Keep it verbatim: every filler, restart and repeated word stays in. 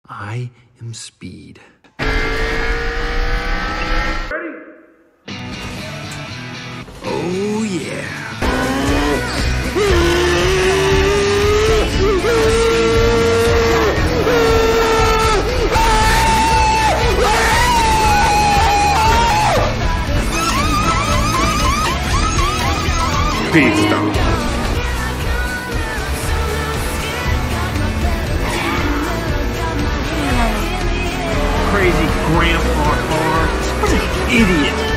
I am Speed. Ready? Oh, yeah. Speed stop. Crazy grandpa car. What an idiot.